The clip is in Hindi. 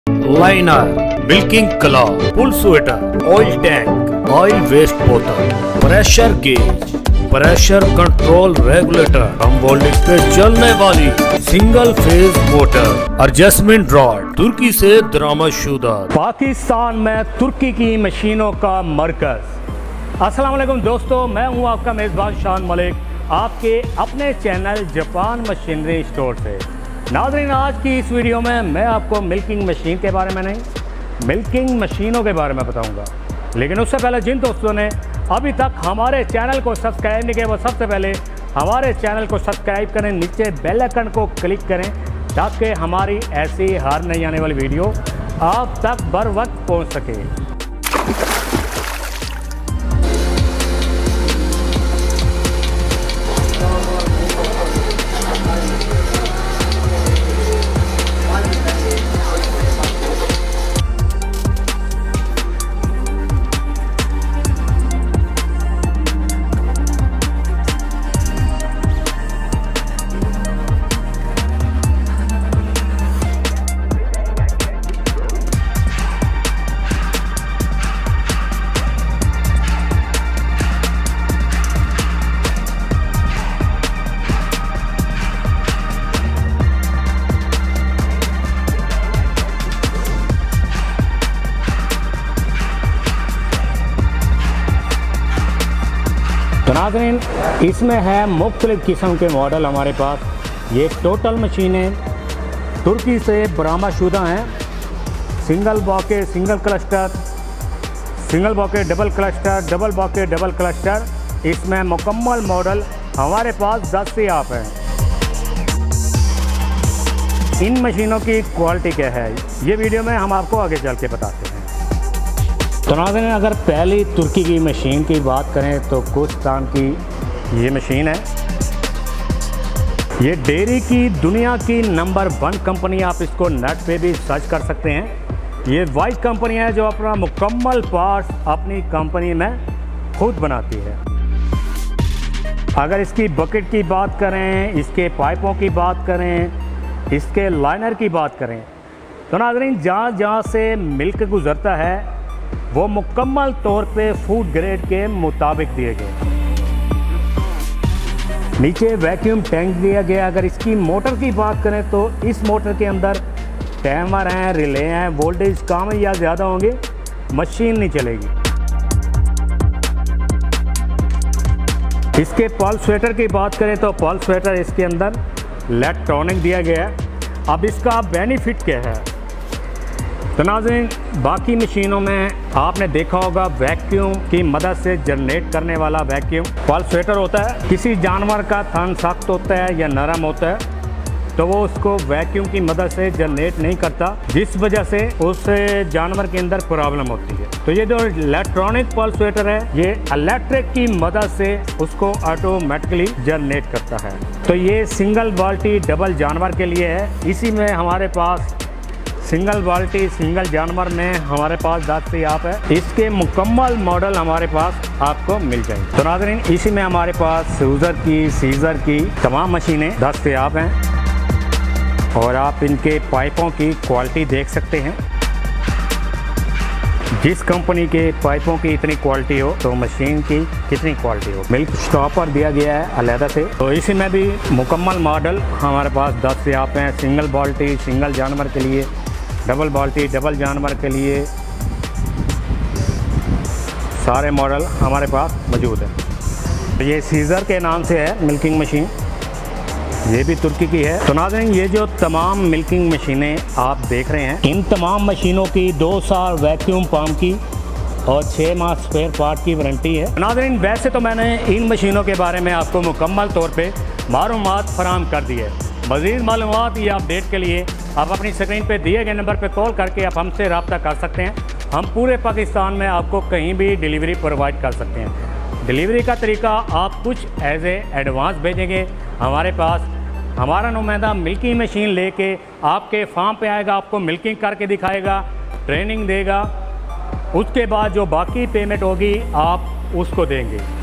Liner, milking cloth, full sweater, oil tank, oil waste बोतल, pressure gauge, pressure control regulator, कम वोल्टेज पे चलने वाली single phase motor, adjustment rod, तुर्की से दरामदशुदा। पाकिस्तान में तुर्की की मशीनों का मरकज। अस्सलाम वालेकुम दोस्तों, मैं हूं आपका मेज़बान शान मलिक, आपके अपने चैनल जापान मशीनरी स्टोर से। नाज़रीन, आज की इस वीडियो में मैं आपको मिल्किंग मशीन के बारे में नहीं, मिल्किंग मशीनों के बारे में बताऊंगा। लेकिन उससे पहले जिन दोस्तों ने अभी तक हमारे चैनल को सब्सक्राइब नहीं किया, वो सबसे पहले हमारे चैनल को सब्सक्राइब करें, नीचे बेल आइकन को क्लिक करें ताकि हमारी ऐसी हर नई आने वाली वीडियो आप तक बर वक्त पहुँच सके। तो नाज़रीन, इसमें है मुख्तलिफ़ किस्म के मॉडल हमारे पास। ये टोटल मशीनें तुर्की से बरामदशुदा हैं। Single bouquet single cluster, single bouquet double cluster, double bouquet double cluster, इसमें मुकम्मल मॉडल हमारे पास 10 से आप हैं। इन मशीनों की क्वालिटी क्या है, ये वीडियो में हम आपको आगे चल के बताते हैं। तो नाज़रीन, अगर पहली तुर्की की मशीन की बात करें तो कुस्तान की ये मशीन है। ये डेयरी की दुनिया की नंबर 1 कंपनी, आप इसको नेट पे भी सर्च कर सकते हैं। ये वाइट कंपनी है जो अपना मुकम्मल पार्ट्स अपनी कंपनी में खुद बनाती है। अगर इसकी बकेट की बात करें, इसके पाइपों की बात करें, इसके लाइनर की बात करें, तो नाज़रीन जहाँ जहाँ से मिल्क गुजरता है वो मुकम्मल तौर पे फूड ग्रेड के मुताबिक दिए गए। नीचे वैक्यूम टैंक दिया गया। अगर इसकी मोटर की बात करें तो इस मोटर के अंदर टाइमर हैं, रिले हैं, वोल्टेज कम या ज़्यादा होंगे मशीन नहीं चलेगी। इसके पल्स स्वेटर की बात करें तो पल्स स्वेटर इसके अंदर इलेक्ट्रॉनिक दिया गया है। अब इसका बेनिफिट क्या है, तो नाज़रीन बाकी मशीनों में आपने देखा होगा वैक्यूम की मदद से जनरेट करने वाला वैक्यूम पल्स स्वेटर होता है। किसी जानवर का थन सख्त होता है या नरम होता है तो वो उसको वैक्यूम की मदद से जनरेट नहीं करता, जिस वजह से उस जानवर के अंदर प्रॉब्लम होती है। तो ये जो इलेक्ट्रॉनिक पल्स स्वेटर है ये इलेक्ट्रिक की मदद से उसको ऑटोमेटिकली जनरेट करता है। तो ये सिंगल बाल्टी डबल जानवर के लिए है। इसी में हमारे पास सिंगल बाल्टी सिंगल जानवर में हमारे पास 10 से आप है। इसके मुकम्मल मॉडल हमारे पास आपको मिल जाएंगे। तो नाज़रीन इसी में हमारे पास सूजर की सीजर की तमाम मशीनें 10 से आप हैं और आप इनके पाइपों की क्वालिटी देख सकते हैं। जिस कंपनी के पाइपों की इतनी क्वालिटी हो तो मशीन की कितनी क्वालिटी हो। मिल्क स्टॉपर दिया गया है अलहदा से। तो इसी में भी मुकम्मल मॉडल हमारे पास 10 से आप हैं। सिंगल बाल्टी सिंगल जानवर के लिए, डबल बाल्टी डबल जानवर के लिए, सारे मॉडल हमारे पास मौजूद है। तो ये सीज़र के नाम से है मिल्किंग मशीन, ये भी तुर्की की है। तो नाज़रीन ये जो तमाम मिल्किंग मशीनें आप देख रहे हैं, इन तमाम मशीनों की 2 साल वैक्यूम पंप की और 6 माह स्पेयर पार्ट की वारंटी है। नाज़रीन वैसे तो मैंने इन मशीनों के बारे में आपको मुकम्मल तौर पे मालूमात फराहम कर दी है। मज़ीद मालूमात या अपडेट के लिए आप अपनी स्क्रीन पे दिए गए नंबर पे कॉल करके आप हमसे रब्ता कर सकते हैं। हम पूरे पाकिस्तान में आपको कहीं भी डिलीवरी प्रोवाइड कर सकते हैं। डिलीवरी का तरीका, आप कुछ एज एडवांस भेजेंगे हमारे पास, हमारा नुमाइंदा मिल्किंग मशीन लेके आपके फार्म पे आएगा, आपको मिल्किंग करके दिखाएगा, ट्रेनिंग देगा। उसके बाद जो बाकी पेमेंट होगी आप उसको देंगे।